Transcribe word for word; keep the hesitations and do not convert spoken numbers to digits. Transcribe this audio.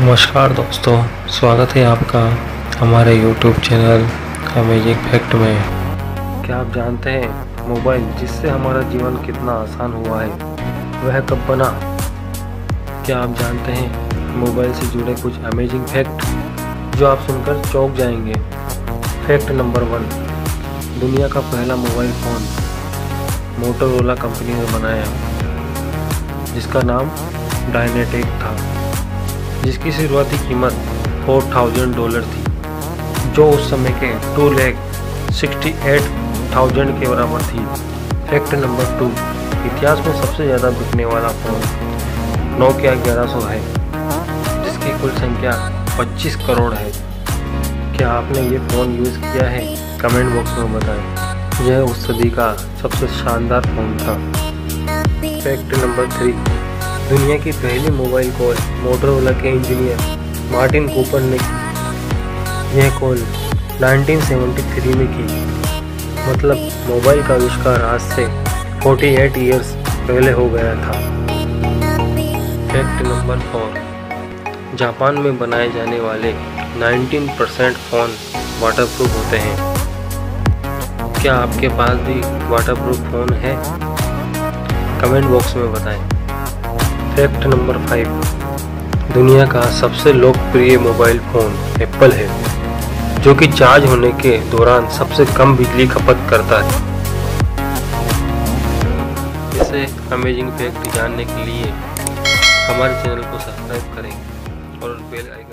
नमस्कार दोस्तों, स्वागत है आपका हमारे यूट्यूब चैनल अमेजिंग फैक्ट में। क्या आप जानते हैं मोबाइल जिससे हमारा जीवन कितना आसान हुआ है वह कब बना? क्या आप जानते हैं मोबाइल से जुड़े कुछ अमेजिंग फैक्ट जो आप सुनकर चौंक जाएंगे? फैक्ट नंबर वन, दुनिया का पहला मोबाइल फ़ोन मोटोरोला कंपनी ने बनाया जिसका नाम डायनेटेक था, जिसकी शुरुआती कीमत फोर थाउजेंड डॉलर थी, जो उस समय के two lakh sixty eight thousand के बराबर थी। फैक्ट नंबर टू, इतिहास में सबसे ज़्यादा बिकने वाला फ़ोन नोकिया ग्यारह सौ है, जिसकी कुल संख्या पच्चीस करोड़ है। क्या आपने ये फ़ोन यूज़ किया है? कमेंट बॉक्स में बताएं। यह उस सदी का सबसे शानदार फ़ोन था। फैक्ट नंबर थ्री, दुनिया की पहली मोबाइल कॉल मोटोरोला के इंजीनियर मार्टिन कूपर ने की। यह कॉल नाइनटीन सेवेंटी थ्री में की, मतलब मोबाइल का आविष्कार आज से अड़तालीस इयर्स पहले हो गया था। फैक्ट नंबर फोर, जापान में बनाए जाने वाले नाइनटीन परसेंट फ़ोन वाटरप्रूफ होते हैं। क्या आपके पास भी वाटरप्रूफ फ़ोन है? कमेंट बॉक्स में बताएं। फैक्ट नंबर फाइव, दुनिया का सबसे लोकप्रिय मोबाइल फ़ोन एप्पल है, जो कि चार्ज होने के दौरान सबसे कम बिजली खपत करता है। इसे अमेजिंग फैक्ट जानने के लिए हमारे चैनल को सब्सक्राइब करें और बेल आइकन